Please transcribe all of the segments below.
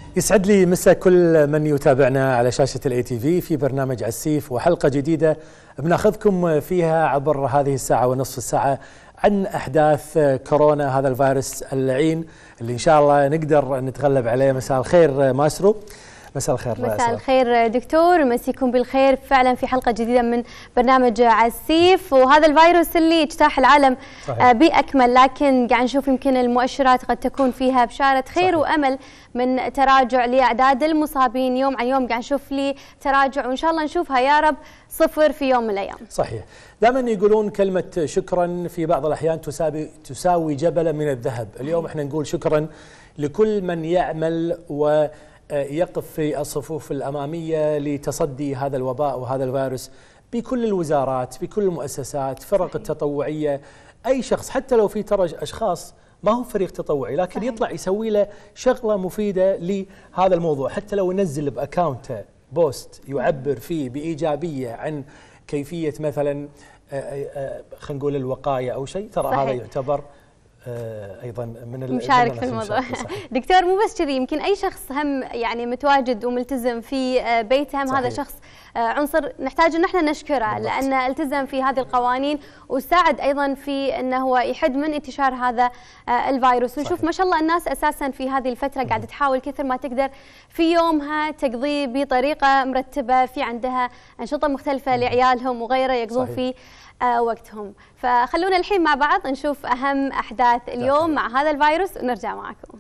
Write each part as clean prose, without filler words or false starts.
يسعد لي مسا كل من يتابعنا على شاشة الاي تي في برنامج عسيف وحلقة جديدة بناخذكم فيها عبر هذه الساعة ونصف الساعة عن أحداث كورونا، هذا الفيروس اللعين اللي إن شاء الله نقدر نتغلب عليه. مساء الخير ماسترو. مساء الخير. مساء الخير دكتور، مسيكم بالخير فعلا في حلقة جديدة من برنامج عسيف. وهذا الفيروس اللي اجتاح العالم بأكمل، لكن قاعد نشوف يمكن المؤشرات قد تكون فيها بشارة خير وأمل من تراجع لأعداد المصابين يوم عن يوم. قاعد نشوف لي تراجع وإن شاء الله نشوفها يا رب صفر في يوم من الأيام. صحيح. دائما يقولون كلمة شكرا في بعض الأحيان تساوي جبل من الذهب. اليوم احنا نقول شكرا لكل من يعمل ويقف في الصفوف الأمامية لتصدي هذا الوباء وهذا الفيروس، بكل الوزارات، بكل المؤسسات، فرق التطوعية، أي شخص، حتى لو في ترى أشخاص ما هو فريق تطوعي لكن يطلع يسوي له شغلة مفيدة لهذا الموضوع، حتى لو ينزل بأكاونته بوست يعبر فيه بإيجابية عن كيفية مثلا خلينا نقول الوقاية أو شيء، ترى هذا يعتبر ايضا من مشارك في الموضوع. دكتور مو بس كذي، يمكن اي شخص هم يعني متواجد وملتزم في بيته هم هذا شخص عنصر نحتاج ان احنا نشكره، لانه التزم في هذه القوانين وساعد ايضا في انه هو يحد من انتشار هذا الفيروس. ونشوف ما شاء الله الناس اساسا في هذه الفتره قاعده تحاول كثر ما تقدر في يومها تقضيه بطريقه مرتبه، في عندها انشطه مختلفه لعيالهم وغيره يقضون في وقتهم. فخلونا الحين مع بعض نشوف أهم أحداث اليوم مع هذا الفيروس ونرجع معكم.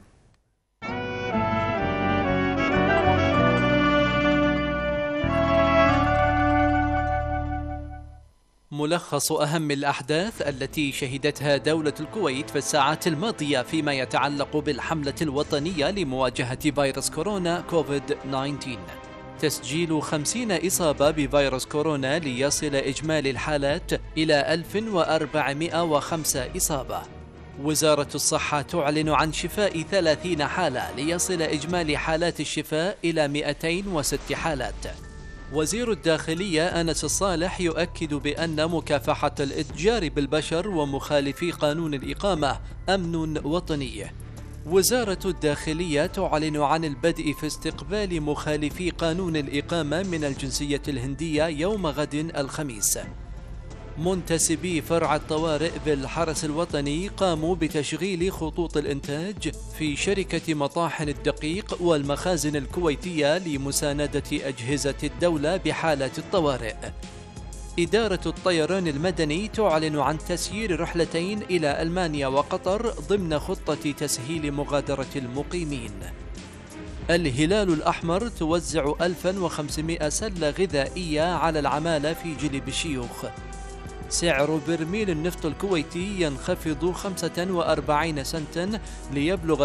ملخص أهم الأحداث التي شهدتها دولة الكويت في الساعات الماضية فيما يتعلق بالحملة الوطنية لمواجهة فيروس كورونا كوفيد-19. تسجيل 50 إصابة بفيروس كورونا ليصل إجمالي الحالات إلى 1405 إصابة. وزارة الصحة تعلن عن شفاء 30 حالة ليصل إجمالي حالات الشفاء إلى 206 حالات. وزير الداخلية أنس الصالح يؤكد بأن مكافحة الإتجار بالبشر ومخالفي قانون الإقامة أمن وطني. وزارة الداخلية تعلن عن البدء في استقبال مخالفي قانون الإقامة من الجنسية الهندية يوم غد الخميس. منتسبي فرع الطوارئ بالحرس الوطني قاموا بتشغيل خطوط الإنتاج في شركة مطاحن الدقيق والمخازن الكويتية لمساندة أجهزة الدولة بحالات الطوارئ. إدارة الطيران المدني تعلن عن تسيير رحلتين إلى ألمانيا وقطر ضمن خطة تسهيل مغادرة المقيمين. الهلال الأحمر توزع 1500 سلة غذائية على العمالة في جلب الشيوخ. سعر برميل النفط الكويتي ينخفض 45 سنتا ليبلغ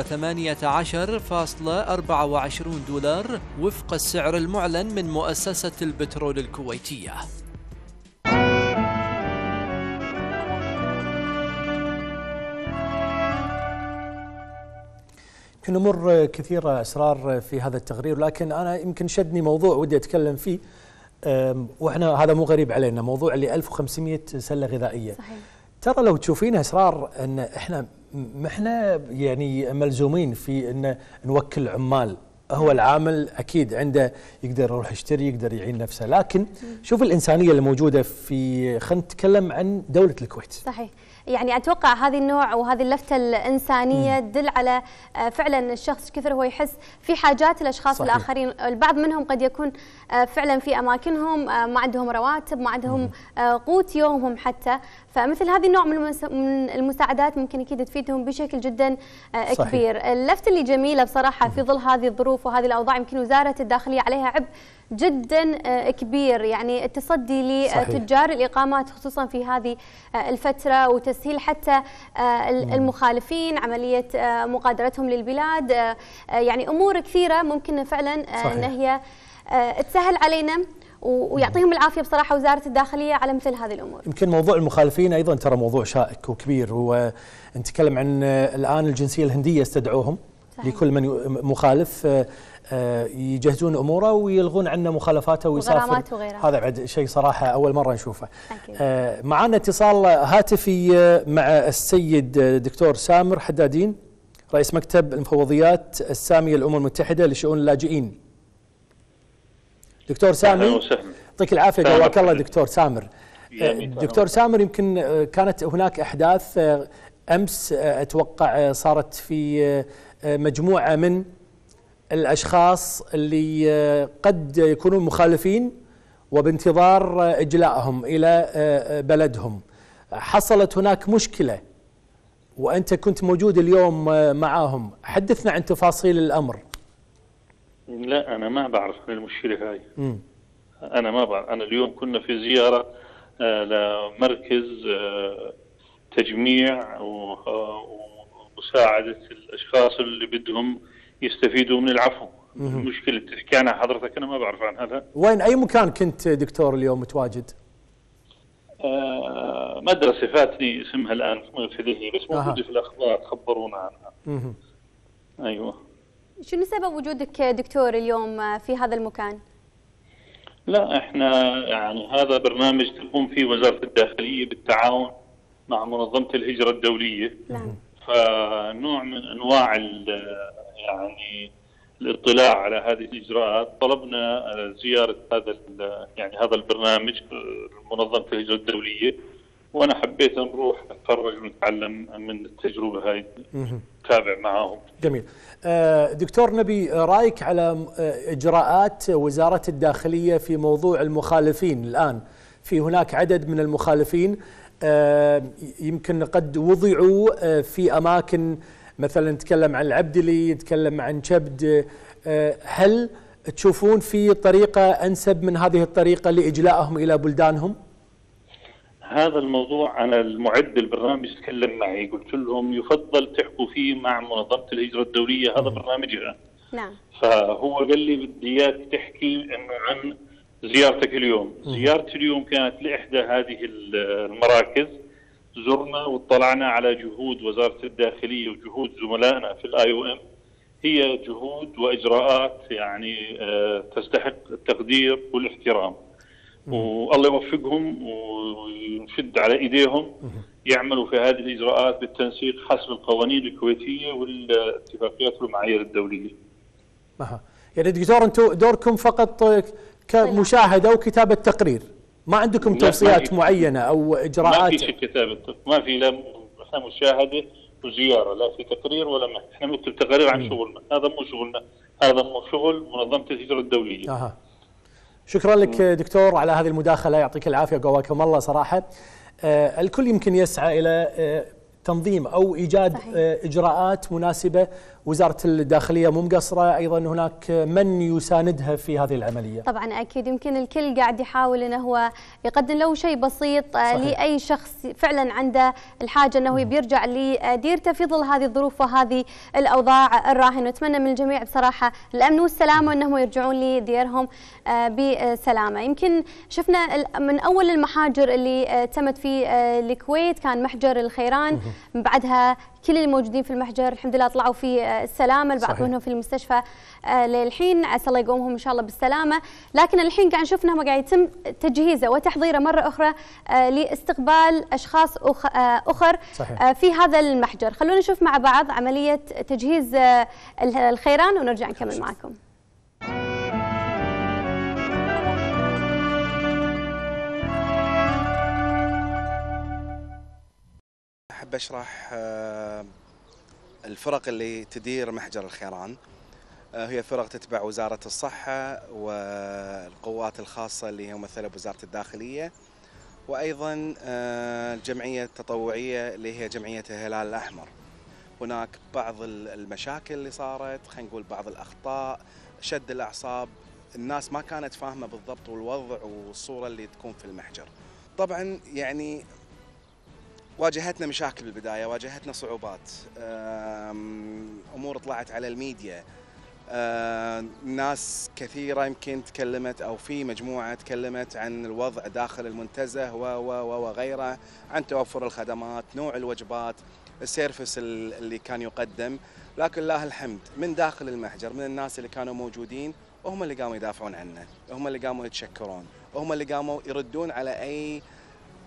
18.24 دولار وفق السعر المعلن من مؤسسة البترول الكويتية. يمكن أمور كثيرة أسرار في هذا التقرير، لكن أنا يمكن شدني موضوع ودي أتكلم فيه، وإحنا هذا مو غريب علينا، موضوع اللي 1500 سلة غذائية. صحيح. ترى لو تشوفين أسرار أن إحنا يعني ملزومين في أن نوكل عمال، هو العامل أكيد عنده يقدر يروح يشتري، يقدر يعين نفسه، لكن شوف الإنسانية اللي موجودة في، خلينا نتكلم عن دولة الكويت. صحيح. يعني أتوقع هذه النوع وهذه اللفتة الإنسانية تدل على فعلا الشخص كثر هو يحس في حاجات الأشخاص صحيح. الآخرين. البعض منهم قد يكون فعلا في أماكنهم ما عندهم رواتب، ما عندهم قوت يومهم حتى، فمثل هذه النوع من المساعدات ممكن أكيد تفيدهم بشكل جدا كبير. اللفتة اللي جميلة بصراحة في ظل هذه الظروف وهذه الأوضاع، يمكن وزارة الداخلية عليها عبء جدا كبير، يعني التصدي لتجار الإقامات خصوصا في هذه الفترة، وتسهيل حتى المخالفين عملية مغادرتهم للبلاد. يعني أمور كثيرة ممكن فعلا أن هي تسهل علينا، ويعطيهم العافية بصراحة وزارة الداخلية على مثل هذه الأمور. يمكن موضوع المخالفين أيضا ترى موضوع شائك وكبير، ونتكلم عن الآن الجنسية الهندية استدعوهم لكل من مخالف يجهزون اموره ويلغون عنه مخالفاته ويسافر. هذا بعد شيء صراحه اول مره نشوفه. معنا اتصال هاتفي مع السيد دكتور سامر حدادين، رئيس مكتب المفوضيات السامية للأمم المتحدة لشؤون اللاجئين. دكتور سامي، يعطيك العافية، قواك الله دكتور سامر. دكتور سامر، يمكن كانت هناك أحداث أمس أتوقع صارت في مجموعة من الأشخاص اللي قد يكونون مخالفين وبانتظار إجلائهم إلى بلدهم. حصلت هناك مشكلة وأنت كنت موجود اليوم معاهم، حدثنا عن تفاصيل الأمر. لا أنا ما بعرف عن المشكلة هاي. أنا ما بعرف. أنا اليوم كنا في زيارة لمركز تجميع ومساعدة الأشخاص اللي بدهم يستفيدوا من العفو. المشكلة اللي تحكي عنها حضرتك أنا ما بعرف عن هذا. وين أي مكان كنت دكتور اليوم متواجد؟ مدرسة فاتني اسمها الآن في ذهني، بس موجودة في الأخبار، خبرونا عنها. أيوة. شنو سبب وجودك دكتور اليوم في هذا المكان؟ لا احنا يعني هذا برنامج تقوم فيه وزارة الداخلية بالتعاون مع منظمة الهجرة الدولية. نعم. فنوع من انواع يعني الاطلاع على هذه الاجراءات، طلبنا زيارة هذا البرنامج منظمة الهجرة الدولية، وانا حبيت نروح نتفرج ونتعلم من التجربة هاي، نتابع معاهم. جميل. دكتور نبي، رايك على اجراءات وزارة الداخلية في موضوع المخالفين الآن؟ في هناك عدد من المخالفين يمكن قد وضعوا في أماكن، مثلا نتكلم عن العبدلي، نتكلم عن شبد. هل تشوفون في طريقة أنسب من هذه الطريقة لإجلائهم إلى بلدانهم؟ هذا الموضوع أنا المعد البرنامج تكلم معي، قلت لهم يفضل تحكوا فيه مع منظمة الهجرة الدولية، هذا برنامجها. نعم. فهو قال لي بدي اياك تحكي إنه عن زيارتك اليوم. زيارتي اليوم كانت لإحدى هذه المراكز، زرنا واطلعنا على جهود وزارة الداخلية وجهود زملائنا في الIOM. هي جهود وإجراءات يعني تستحق التقدير والاحترام، والله يوفقهم ونشد على ايديهم يعملوا في هذه الاجراءات بالتنسيق حسب القوانين الكويتيه والاتفاقيات والمعايير الدوليه. يعني دكتور، انتم دوركم فقط كمشاهده وكتابه تقرير، ما عندكم توصيات معينه او اجراءات؟ ما في شيء كتابه، ما في، لا احنا مشاهده وزياره، لا في تقرير ولا ما احنا نكتب تقارير عن شغلنا، هذا مو شغلنا، هذا مو شغل منظمه الهجره الدوليه. شكرا لك دكتور على هذه المداخلة، يعطيك العافية، قواكم الله. صراحة الكل يمكن يسعى إلى تنظيم أو إيجاد إجراءات مناسبة. وزارة الداخلية مو مقصرة، أيضا هناك من يساندها في هذه العملية. طبعا أكيد، يمكن الكل قاعد يحاول أنه هو يقدم له شيء بسيط لأي شخص فعلا عنده الحاجة أنه بيرجع لديرته في ظل هذه الظروف وهذه الأوضاع الراهنة. نتمنى من الجميع بصراحة الأمن والسلامة وأنهم يرجعون لديرهم بسلامة. يمكن شفنا من أول المحاجر اللي تمت في الكويت كان محجر الخيران، من بعدها كل اللي موجودين في المحجر الحمد لله طلعوا في السلامة، البعض منهم في المستشفى للحين، عسى الله يقومهم إن شاء الله بالسلامة. لكن الحين قاعد نشوف أنه قاعد يتم تجهيزه وتحضيره مرة أخرى لاستقبال أشخاص أخر في هذا المحجر. خلونا نشوف مع بعض عملية تجهيز الخيران ونرجع نكمل معكم. أحب أشرح الفرق اللي تدير محجر الخيران. هي فرق تتبع وزارة الصحة والقوات الخاصة اللي هي ممثلة بوزارة الداخلية، وأيضا الجمعية التطوعية اللي هي جمعية الهلال الأحمر. هناك بعض المشاكل اللي صارت، خلينا نقول بعض الأخطاء، شد الأعصاب، الناس ما كانت فاهمة بالضبط والوضع والصورة اللي تكون في المحجر. طبعا يعني واجهتنا مشاكل بالبداية، واجهتنا صعوبات، أمور طلعت على الميديا، ناس كثيرة يمكن تكلمت أو في مجموعة تكلمت عن الوضع داخل المنتزه وغيره، عن توفر الخدمات، نوع الوجبات، السيرفس اللي كان يقدم. لكن لله الحمد من داخل المحجر، من الناس اللي كانوا موجودين، وهم اللي قاموا يدافعون عنه، هم اللي قاموا يتشكرون، وهم اللي قاموا يردون على أي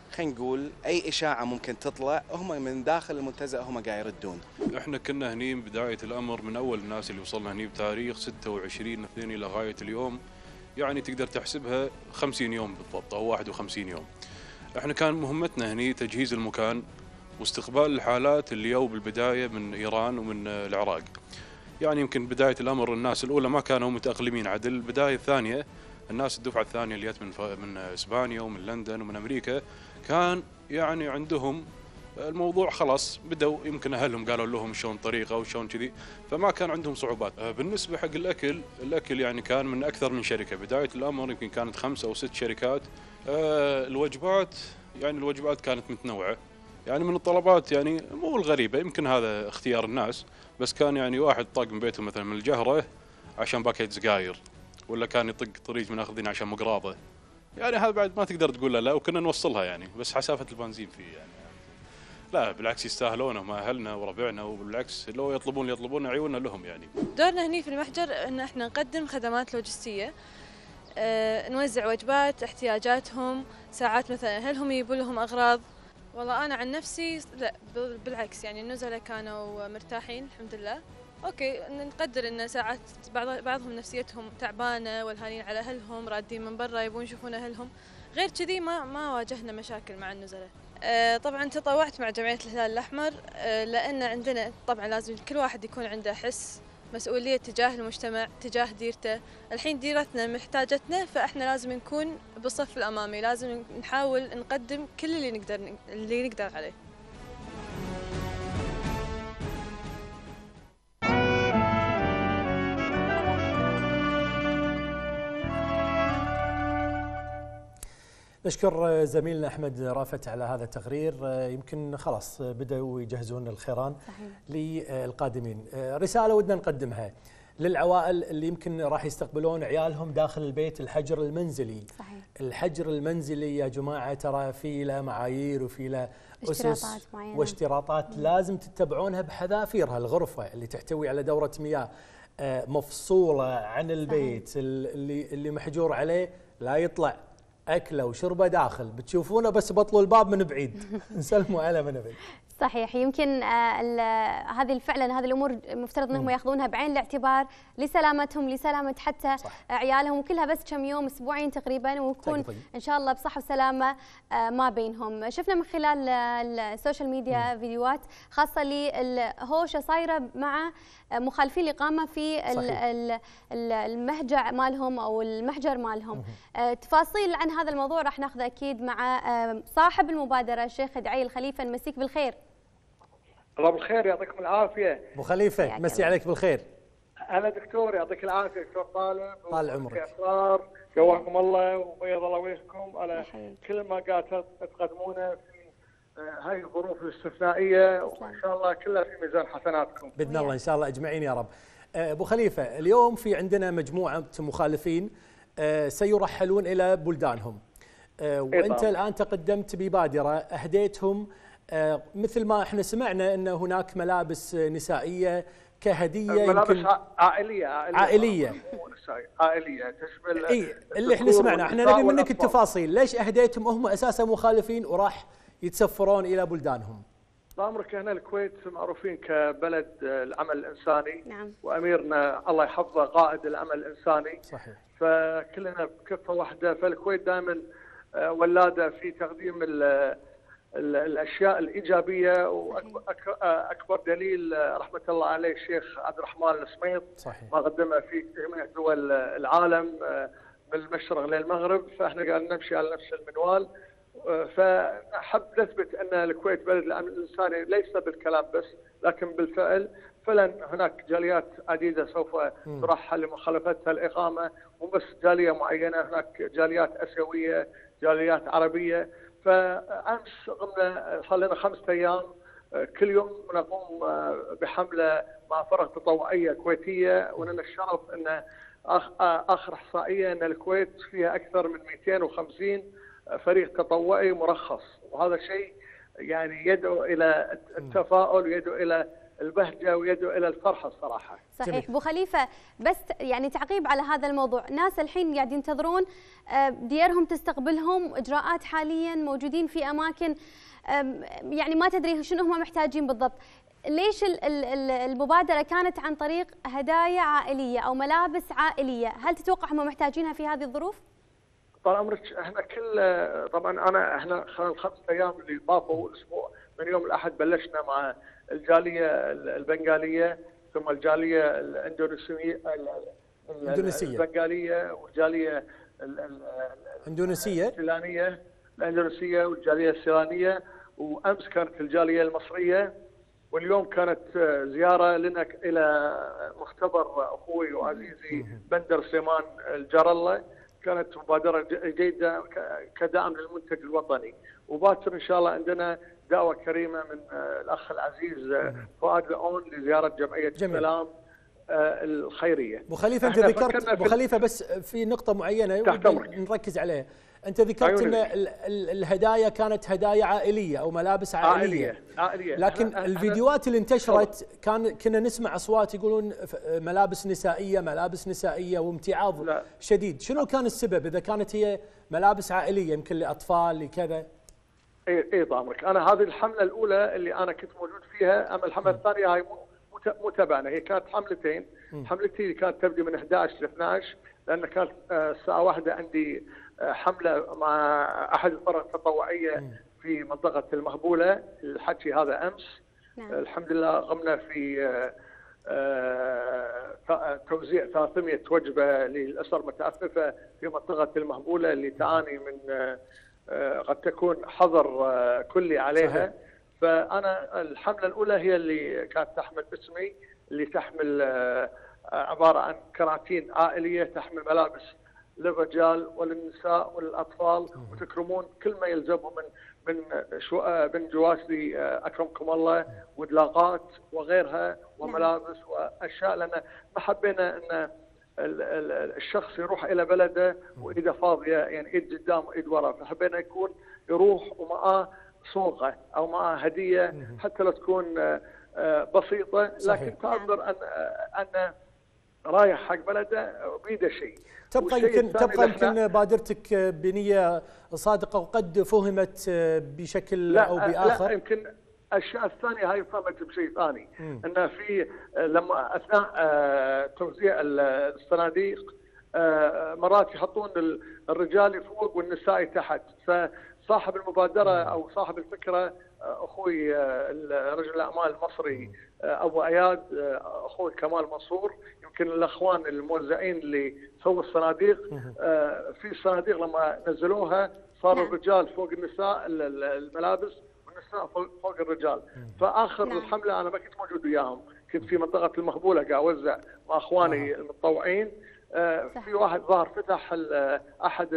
خلينا نقول اي اشاعه ممكن تطلع هم من داخل المنتزه هم قاعد يردون. احنا كنا هني بدايه الامر من اول الناس اللي وصلنا هني بتاريخ 26/2 الى غايه اليوم، يعني تقدر تحسبها 50 يوم بالضبط او 51 يوم. احنا كان مهمتنا هني تجهيز المكان واستقبال الحالات اللي جو بالبدايه من ايران ومن العراق. يعني يمكن بدايه الامر الناس الاولى ما كانوا متاقلمين عدل، البدايه الثانيه الناس الدفعه الثانيه اللي جت من اسبانيا ومن لندن ومن امريكا كان يعني عندهم الموضوع خلاص، بدوا يمكن اهلهم قالوا لهم شلون طريقه وشلون كذي، فما كان عندهم صعوبات. بالنسبه حق الاكل يعني كان من اكثر من شركه، بدايه الامر يمكن كانت 5 أو 6 شركات. الوجبات كانت متنوعه، يعني من الطلبات يعني مو الغريبه، يمكن هذا اختيار الناس، بس كان يعني واحد طاق من بيته مثلا من الجهره عشان باكيت سجاير، ولا كان يطق طريق من اخذين عشان مقراضه. يعني هذا بعد ما تقدر تقول لا، وكنا نوصلها يعني، بس حسافه البنزين فيه يعني. لا بالعكس يستاهلونه، هم اهلنا وربعنا، وبالعكس لو يطلبون عيوننا لهم يعني. دورنا هني في المحجر ان احنا نقدم خدمات لوجستيه، نوزع وجبات احتياجاتهم، ساعات مثلا اهلهم يجيبوا لهم اغراض. والله انا عن نفسي لا بالعكس، يعني النزلاء كانوا مرتاحين الحمد لله. اوكي نقدر ان ساعات بعضهم نفسيتهم تعبانه والهانين على اهلهم، رادين من برا يبون يشوفون اهلهم، غير كذي ما واجهنا مشاكل مع النزلاء. طبعا تطوعت مع جمعيه الهلال الاحمر، لان عندنا طبعا لازم كل واحد يكون عنده حس مسؤوليه تجاه المجتمع، تجاه ديرته. الحين ديرتنا محتاجتنا، فاحنا لازم نكون بالصف الامامي، لازم نحاول نقدم كل اللي نقدر عليه. نشكر زميلنا أحمد رافت على هذا التقرير. يمكن خلاص بدأوا يجهزون الخيران للقادمين. رسالة ودنا نقدمها للعوائل اللي يمكن راح يستقبلون عيالهم داخل البيت، الحجر المنزلي. صحيح. الحجر المنزلي يا جماعة ترى في له معايير وفي له أسس واشتراطات لازم تتبعونها بحذافيرها. الغرفة اللي تحتوي على دورة مياه مفصولة عن البيت، اللي محجور عليه لا يطلع أكله وشربه داخل، بتشوفونه بس بطلوا الباب من بعيد نسلموا على من بعيد. صحيح. يمكن هذه فعلا هذه الامور مفترض انهم ياخذونها بعين الاعتبار لسلامتهم، لسلامه حتى صح. عيالهم، وكلها بس كم يوم، اسبوعين تقريبا، ويكون ان شاء الله بصحه وسلامه ما بينهم. شفنا من خلال السوشيال ميديا فيديوهات خاصه للهوشه صايره مع مخالفين الاقامه في المهجع مالهم او المحجر مالهم. تفاصيل عن هذا الموضوع راح ناخذ اكيد مع صاحب المبادره الشيخ دعي الخليفه. نمسيك بالخير. الله بالخير، يعطيكم العافيه. ابو خليفه مسي عليك بالخير. انا دكتور، يعطيك العافيه دكتور طالب. طال عمرك. اسرار جواكم الله وبيض الله وجهكم على كل ما قاعد تقدمونه في هاي الظروف الاستثنائيه، وان شاء الله كلها في ميزان حسناتكم باذن الله ان شاء الله اجمعين يا رب. ابو خليفه، اليوم في عندنا مجموعه مخالفين سيرحلون الى بلدانهم، وانت الان تقدمت ببادره اهديتهم مثل ما احنا سمعنا ان هناك ملابس نسائيه كهديه، ملابس يمكن عائليه تشمل اللي احنا سمعنا. احنا نبي منك التفاصيل، ليش اهديتهم هم اساسا مخالفين وراح يتسفرون الى بلدانهم؟ امرك هنا الكويت معروفين كبلد العمل الانساني. نعم. واميرنا الله يحفظه قائد العمل الانساني. صحيح. فكلنا بكفه واحده، فالكويت دائما ولاده في تقديم الاشياء الايجابيه، واكبر دليل رحمه الله عليه الشيخ عبد الرحمن السميط ما قدمه في جميع دول العالم من المشرق للمغرب، فاحنا قاعدين نمشي على نفس المنوال. فنحب نثبت ان الكويت بلد الامن الانساني ليس بالكلام بس لكن بالفعل. فعلا هناك جاليات عديده سوف ترحل لمخالفتها الاقامه، مو بس جاليه معينه، هناك جاليات اسيويه، جاليات عربيه. فامس قمنا صار لنا 5 أيام كل يوم نقوم بحمله مع فرق تطوعيه كويتيه، ولنا الشرف ان اخر احصائيه ان الكويت فيها اكثر من 250 فريق تطوعي مرخص، وهذا شيء يعني يدعو الى التفاؤل ويدعو الى البهجه ويدعو الى الفرحه الصراحه. صحيح. ابو خليفه، بس يعني تعقيب على هذا الموضوع، ناس الحين قاعد ينتظرون ديارهم تستقبلهم، اجراءات حاليا موجودين في اماكن يعني ما تدري شنو هم محتاجين بالضبط. ليش المبادره كانت عن طريق هدايا عائليه او ملابس عائليه؟ هل تتوقع هم محتاجينها في هذه الظروف؟ طال عمرك احنا طبعا احنا خلال 5 ايام اللي طافوا الاسبوع من يوم الاحد بلشنا مع الجاليه البنغاليه، ثم الجاليه الاندونيسيه البنغاليه، والجاليه الاندونيسيه الاندونيسيه والجاليه السيلانيه، وامس كانت الجاليه المصريه، واليوم كانت زياره لنا الى مختبر اخوي وعزيزي بندر سليمان الجرله. كانت مبادره جيده كدعم للمنتج الوطني، وباكر ان شاء الله عندنا دعوه كريمه من الاخ العزيز فؤاد لؤون لزياره جمعيه السلام الخيريه. ابو خليفه انت ذكرت ابو خليفه بس في نقطه معينه نركز عليها، انت ذكرت ان الهدايا كانت هدايا عائليه او ملابس عائليه. لكن الفيديوهات اللي انتشرت كنا نسمع اصوات يقولون ملابس نسائيه وامتعاض شديد. شنو كان السبب اذا كانت هي ملابس عائليه يمكن لاطفال لكذا؟ اي ضامرك، انا هذه الحمله الاولى اللي انا كنت موجود فيها، اما الحمله الثانيه هاي مو تبعنا، هي كانت حملتين. حملتي كانت تبدي من 11 ل 12 لان كانت الساعه 1 عندي حمله مع احد الفرق التطوعيه في منطقه المهبوله. الحكي هذا امس. الحمد لله قمنا في توزيع 300 وجبه للاسر المتعففه في منطقه المهبوله اللي تعاني من قد تكون حظر كلي عليها. صحيح. فانا الحمله الاولى هي اللي كانت تحمل اسمي، اللي تحمل عباره عن كراتين عائليه تحمل ملابس للرجال وللنساء وللاطفال، وتكرمون كل ما يلزمهم من جواسي اكرمكم الله ودلاغات وغيرها وملابس واشياء، لان ما حبينا ان الشخص يروح الى بلده وايده فاضيه، يعني ايد قدام وايد ورا، فحبينا يكون يروح ومعاه صوغه او معاه هديه حتى لو تكون بسيطه، لكن تعبر ان رايح حق بلده بيده شيء. تبقى يمكن بادرتك بنيه صادقه وقد فهمت بشكل او باخر. لا يمكن الاشياء الثانيه هاي فهمت بشيء ثاني، ان في لما اثناء توزيع الصناديق مرات يحطون الرجال فوق والنساء تحت، فصاحب المبادره او صاحب الفكره اخوي رجل الاعمال المصري ابو اياد، اخوي كمال منصور، يمكن الاخوان الموزعين اللي سووا الصناديق، في الصناديق لما نزلوها صار الرجال فوق النساء الملابس والنساء فوق الرجال. فاخر الحمله انا ما كنت موجود وياهم، كنت في منطقه المهبوله قاعد اوزع مع اخواني المتطوعين. في واحد ظهر فتح احد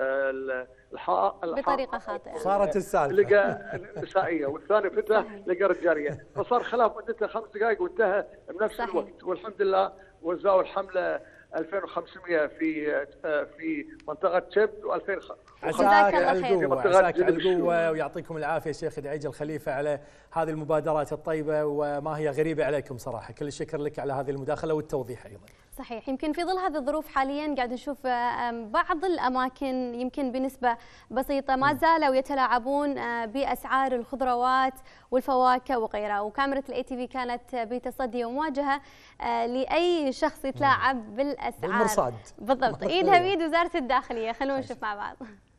بطريقه خاطئه، صارت السالفه لقى نسائيه، والثاني فتح لقى رجاليه، فصار خلاف مدته 5 دقائق وانتهى بنفس الوقت. والحمد لله وزعوا الحمله 2500 في منطقه شبد و2000 عساك على القوه ويعطيكم العافيه شيخ دعيج الخليفه على هذه المبادرات الطيبه، وما هي غريبه عليكم صراحه. كل الشكر لك على هذه المداخله والتوضيح ايضا. صحيح. يمكن في ظل هذه الظروف حاليا قاعد نشوف بعض الاماكن يمكن بنسبه بسيطه ما زالوا يتلاعبون باسعار الخضروات والفواكه وغيرها، وكاميرا الATV كانت بتصدي ومواجهه لاي شخص يتلاعب بالاسعار بالمرصاد. بالضبط، ايدها بيد وزاره الداخليه. خلونا نشوف مع بعض.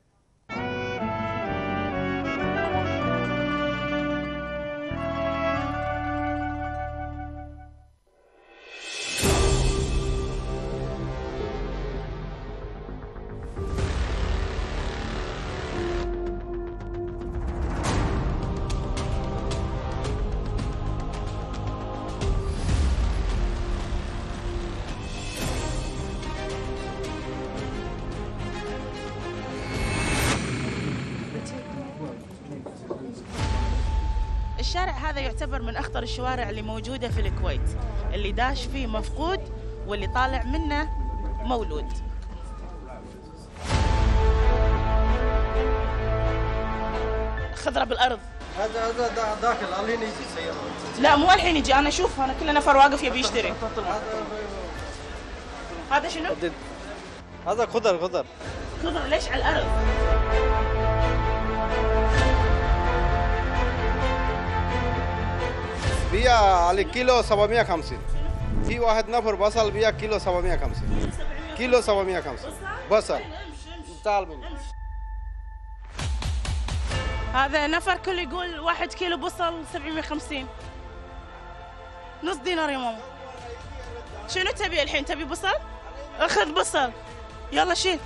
الشارع هذا يعتبر من أخطر الشوارع اللي موجودة في الكويت، اللي داش فيه مفقود واللي طالع منه مولود. خضرة بالأرض، هذا داخل الحين يجي سيارة. لا مو الحين يجي، انا اشوف انا كل نفر واقف يبي يشتري. هذا شنو؟ هذا خضر ليش على الارض؟ بيع على كيلو 750. في واحد نفر بصل بيع كيلو 750. كيلو 750 بصل. تعال مني. هذا نفر كل يقول 1 كيلو بصل 750. نص دينار يا ماما. شنو تبي الحين؟ تبي بصل؟ اخذ بصل. يلا شيل.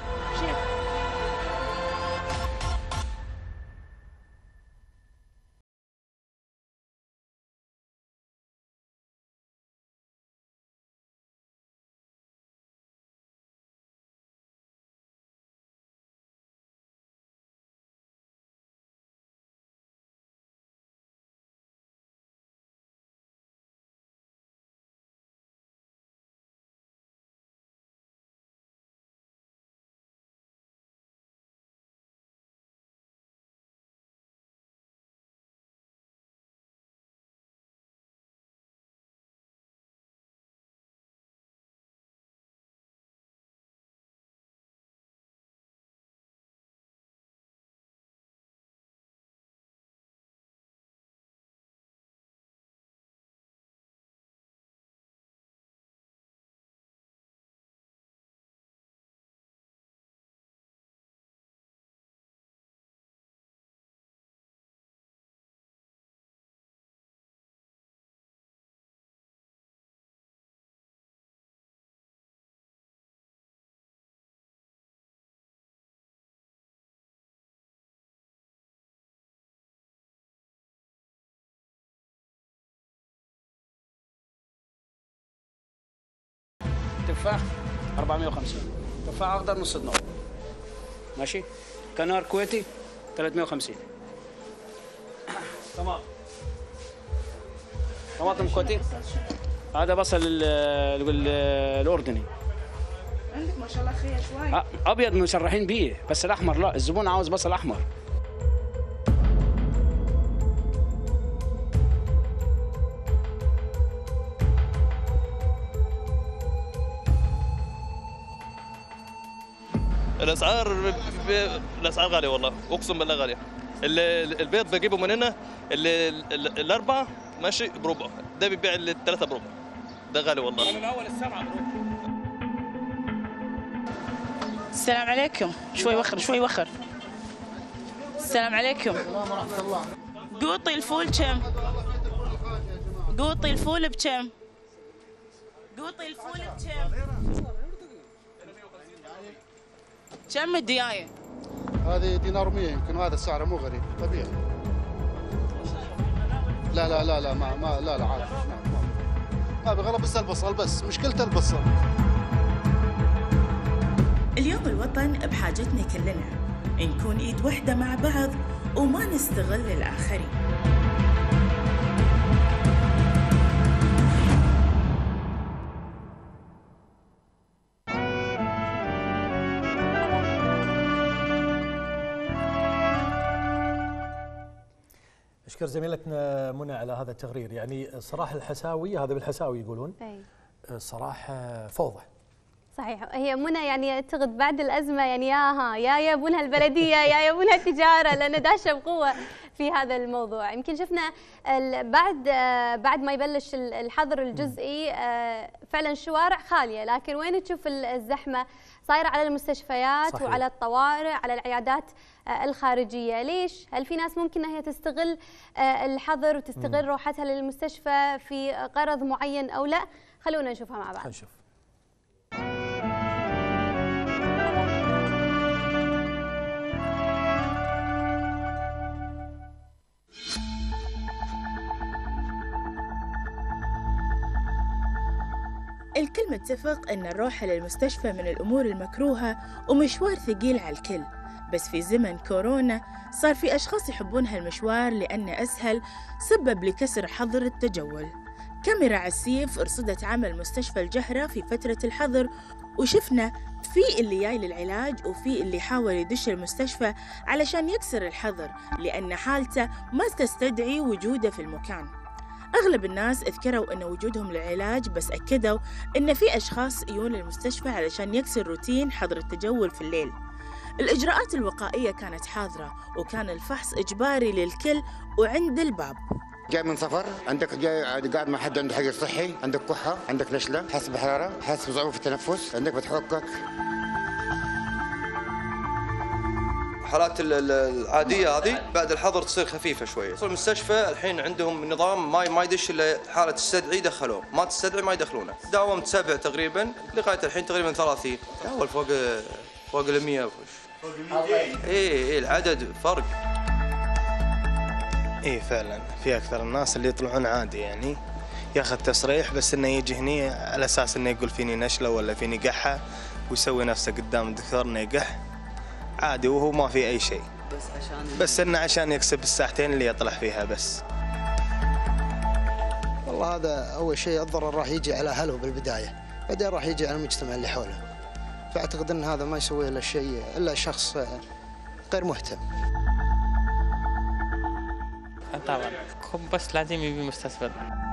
تفاح 450. تفاح اخضر نص دينار. ماشي. كنار كويتي 350. تمام. طماطم كويتي. هذا بصل الاردني. عندك ما شاء الله خير شوي. ابيض مسرحين بيه، بس الاحمر لا، الزبون عاوز بصل احمر. الاسعار غاليه والله، اقسم بالله غاليه. البيض بجيبه من هنا الاربعه ماشي بربع، ده بيبيع الثلاثه بربع، ده غالي والله. من اول السبعه بربع. السلام عليكم. شوي وخر. السلام عليكم. السلام ورحمه الله. قوطي الفول كم؟ قوطي الفول بكم؟ قوطي الفول بكم؟ كم الديايه؟ هذه دينار 100 يمكن، وهذا سعره مو غريب طبيعي. لا ما عارف. ما بغلب بس البصل، بس مشكلته البصل. اليوم الوطن بحاجتنا كلنا نكون ايد واحدة مع بعض وما نستغل الآخرين. أشكر زميلتنا منى على هذا التقرير. يعني صراحة الحساوي، هذا بالحساوي يقولون، صراحة فوضى. صحيح. هي منى يعني اعتقد بعد الازمه يعني يا يبونها البلديه يا يبونها التجاره، لان داشه بقوه في هذا الموضوع. يمكن شفنا بعد ما يبلش الحظر الجزئي فعلا الشوارع خاليه، لكن وين تشوف الزحمه صايره على المستشفيات. صحيح. وعلى الطوارئ، على العيادات الخارجيه. ليش؟ هل في ناس ممكن انها تستغل الحظر وتستغل روحتها للمستشفى في غرض معين او لا؟ خلونا نشوفها مع بعض. نشوف. الكل متفق أن الروحة للمستشفى من الأمور المكروهة ومشوار ثقيل على الكل، بس في زمن كورونا صار في أشخاص يحبون هالمشوار لأنه أسهل، سبب لكسر حظر التجول. كاميرا عسيف رصدت عمل مستشفى الجهرة في فترة الحظر، وشفنا في اللي جاي للعلاج وفي اللي حاول يدش المستشفى علشان يكسر الحظر لأن حالته ما تستدعي وجوده في المكان. أغلب الناس اذكروا أن وجودهم للعلاج، بس أكدوا أن في أشخاص يجون للمستشفى علشان يكسر روتين حظر التجول في الليل. الإجراءات الوقائية كانت حاضرة، وكان الفحص إجباري للكل وعند الباب. جاي من سفر، عندك جاي قاعد مع حد عنده حجر صحي، عندك كحة، عندك نشلة، حاسس بحرارة، حاسس بصعوبة في التنفس، عندك بتحكك. الحالات العادية هذه بعد الحظر تصير خفيفة شوية. المستشفى الحين عندهم نظام ما يدش إلا حالة تستدعي يدخلوه، ما تستدعي ما يدخلونه. داومت 7 تقريبا لغاية الحين تقريبا 30. أول فوق ال 100 وش. إيه العدد فرق. إيه فعلا في أكثر الناس اللي يطلعون عادي يعني ياخذ تصريح، بس إنه يجي هني على أساس إنه يقول فيني نشلة ولا فيني قحة ويسوي نفسه قدام الدكتور إنه يقح عادي وهو ما في أي شيء، بس إنه عشان يكسب الساعتين اللي يطلع فيها بس. والله هذا أول شيء الضرر راح يجي على أهله بالبداية، بعدين راح يجي على المجتمع اللي حوله. فأعتقد أن هذا ما يسوي إلا شيء إلا شخص غير مهتم. طبعا بس لازم يبي مستشفى.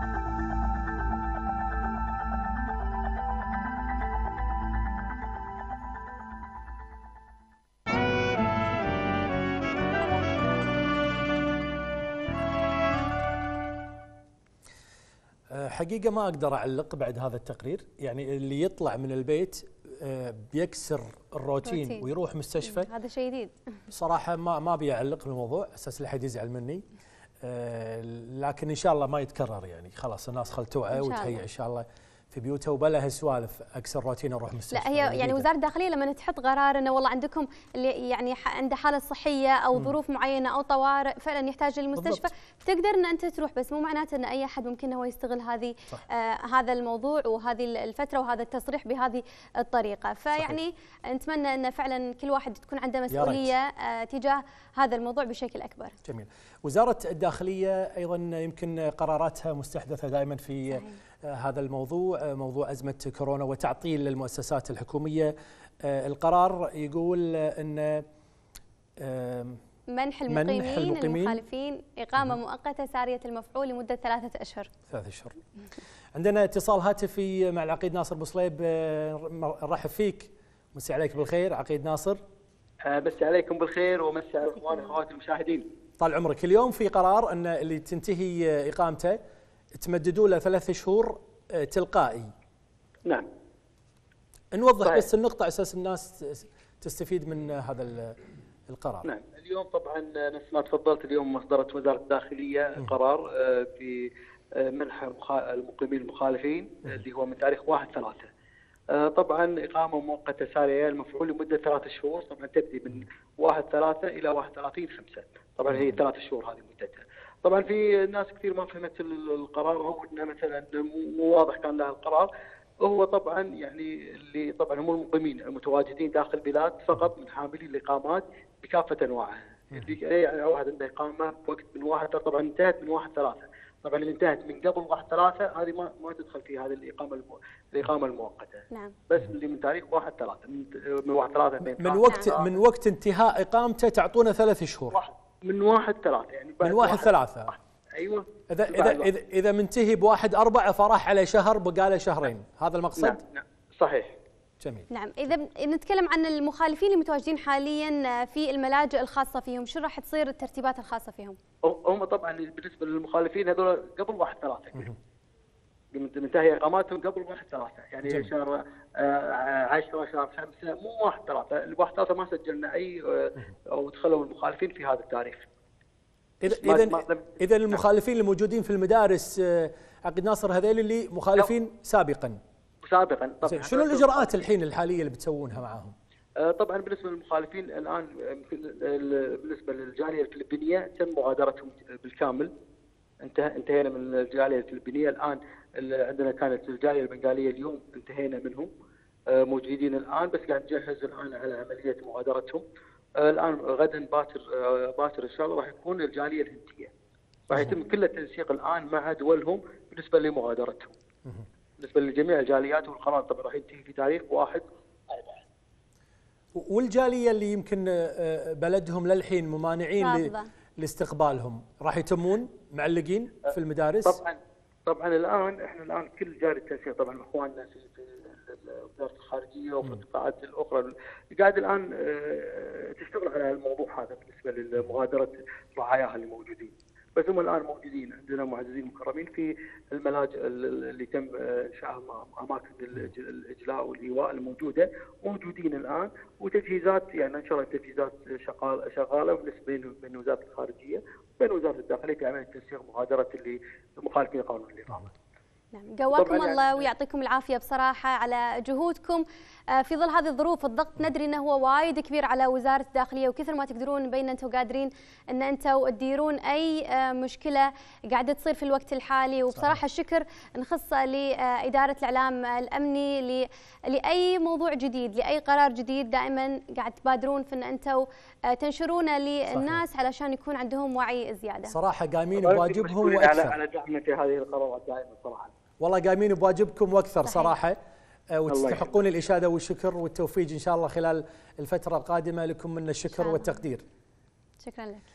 حقيقة ما أقدر أعلق بعد هذا التقرير، يعني اللي يطلع من البيت بيكسر الروتين ويروح مستشفى، هذا شيء جديد صراحة ما أبي أعلق بالموضوع أساس لا أحد يزعل مني، لكن إن شاء الله ما يتكرر، يعني خلاص الناس خل توعى وتهيئ إن شاء الله في بيوتها وبلا هالسوالف اكسر روتين اروح مستشفى. لا هي يعني وزاره الداخليه لما تحط قرار انه والله عندكم اللي يعني عنده حاله صحيه او ظروف معينه او طوارئ فعلا يحتاج للمستشفى تقدر ان انت تروح، بس مو معناته ان اي احد ممكن هو يستغل هذه هذا الموضوع وهذه الفتره وهذا التصريح بهذه الطريقه، فيعني نتمنى ان فعلا كل واحد تكون عنده مسؤوليه تجاه هذا الموضوع بشكل اكبر. جميل. وزاره الداخليه ايضا يمكن قراراتها مستحدثه دائما في صحيح. هذا الموضوع، موضوع أزمة كورونا وتعطيل المؤسسات الحكومية. القرار يقول أن منح المقيمين المخالفين إقامة مؤقتة سارية المفعول لمدة 3 أشهر. 3 أشهر. عندنا اتصال هاتفي مع العقيد ناصر بوصليب، نرحب فيك، مسي عليك بالخير عقيد ناصر. مسي عليكم بالخير ومسي على إخواني وأخواتي المشاهدين. طال عمرك. اليوم في قرار أن اللي تنتهي إقامته تمددوا له 3 شهور تلقائي. نعم. نوضح صحيح. بس النقطة على أساس الناس تستفيد من هذا القرار. نعم. اليوم طبعا نفس ما تفضلت اليوم أصدرت وزارة الداخلية قرار بمنح المقيمين المخالفين اللي هو من تاريخ 1/3. طبعا إقامة مؤقتة سارية المفعول لمدة 3 شهور، طبعا تبدي من 1/3 إلى 31/5. طبعا هي 3 شهور هذه مدتها. طبعا في ناس كثير ما فهمت القرار او انه مثلا مو واضح كان له القرار. هو طبعا يعني اللي طبعا هم المقيمين المتواجدين داخل البلاد فقط من حاملي الاقامات بكافه انواعها. اللي يعني واحد عنده اقامه بوقت من 1 طبعا انتهت من 1/3. طبعا اللي انتهت من قبل 1/3 هذه ما تدخل في هذه الاقامه المؤقته. نعم. بس اللي من تاريخ 1/3 من 1/3 من وقت انتهاء اقامته تعطونه 3 شهور. من 1/3 يعني من 1/3. ايوه. اذا منتهي ب1/4 فراح على شهر بقى له شهرين، هذا المقصد؟ نعم صحيح. جميل. نعم، اذا نتكلم عن المخالفين اللي متواجدين حاليا في الملاجئ الخاصه فيهم، شو راح تصير الترتيبات الخاصه فيهم؟ هم طبعا بالنسبه للمخالفين هذول قبل 1/3 منتهي اقاماتهم قبل 1/3 يعني جميل. شهر 10 شهر 5 مو 1/3، 1/3 ما سجلنا اي او دخلوا المخالفين في هذا التاريخ. اذا المخالفين الموجودين في المدارس عقيد ناصر هذول اللي مخالفين سابقا طبعا. شنو الاجراءات الحين الحاليه اللي بتسوونها معاهم؟ طبعا بالنسبه للمخالفين الان بالنسبه للجاليه الفلبينيه تم مغادرتهم بالكامل. انتهينا من الجاليه الفلبينيه. الان عندنا كانت الجاليه البنغاليه اليوم انتهينا منهم، موجودين الان بس قاعد نجهز الان على عمليه مغادرتهم. الان غدا باكر ان شاء الله راح يكون الجاليه الهنديه. راح يتم كل التنسيق الان مع دولهم بالنسبه لمغادرتهم. بالنسبه لجميع الجاليات، والقرار طبعا راح ينتهي في تاريخ 1/4. والجاليه اللي يمكن بلدهم للحين ممانعين لاستقبالهم، راح يتمون معلقين في المدارس؟ طبعا احنا كل جاري التنسيق، طبعا اخواننا في وزاره الخارجيه وفي القطاعات الاخرى قاعد الان تشتغل على الموضوع هذا بالنسبه لمغادره رعاياها اللي موجودين. بس هم الان موجودين عندنا معززين مكرمين في الملاجئ اللي تم انشائها، اماكن الاجلاء والايواء الموجوده موجودين الان، وتجهيزات يعني ان شاء الله التجهيزات شغاله بين وزاره الخارجيه وبين وزاره الداخليه في عمليه تنسيق مغادره اللي مخالفين قانون الاقامه. نعم، قواكم الله ويعطيكم العافيه بصراحه على جهودكم في ظل هذه الظروف. الضغط ندري انه هو وايد كبير على وزاره الداخليه، وكثر ما تقدرون مبين انتم قادرين ان انتم تديرون اي مشكله قاعده تصير في الوقت الحالي. وبصراحه الشكر نخصه لاداره الاعلام الامني لاي موضوع جديد، لاي قرار جديد دائما قاعد تبادرون في ان انتم تنشرونه للناس علشان يكون عندهم وعي زياده. صراحه قايمين بواجبهم واكثر على دعمنا في هذه القرارات دائما صراحه. والله قايمين بواجبكم واكثر صراحه، وتستحقون الاشاده والشكر والتوفيق ان شاء الله خلال الفتره القادمه. لكم منا الشكر والتقدير. شكرا لك.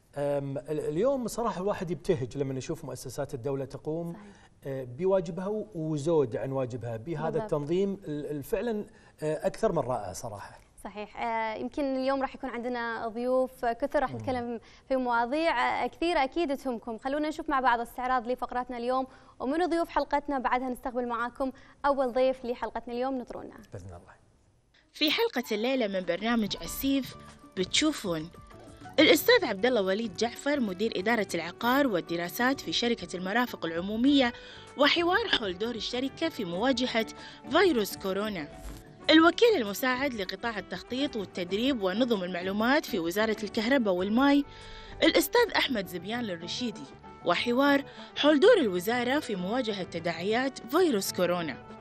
اليوم صراحه الواحد يبتهج لما يشوف مؤسسات الدوله تقوم بواجبها وزود عن واجبها بهذا التنظيم فعلا اكثر من رائع صراحه. صحيح. يمكن اليوم راح يكون عندنا ضيوف كثر، راح نتكلم في مواضيع كثيرة أكيد تهمكم. خلونا نشوف مع بعض استعراض لفقراتنا اليوم ومن ضيوف حلقتنا، بعدها نستقبل معاكم أول ضيف لحلقتنا اليوم. نطرونا بإذن الله. في حلقة الليلة من برنامج عسيف بتشوفون الأستاذ عبد الله وليد جعفر مدير إدارة العقار والدراسات في شركة المرافق العمومية، وحوار حول دور الشركة في مواجهة فيروس كورونا. الوكيل المساعد لقطاع التخطيط والتدريب ونظم المعلومات في وزارة الكهرباء والماء الأستاذ أحمد زبيان الرشيدي، وحوار حول دور الوزارة في مواجهة تداعيات فيروس كورونا.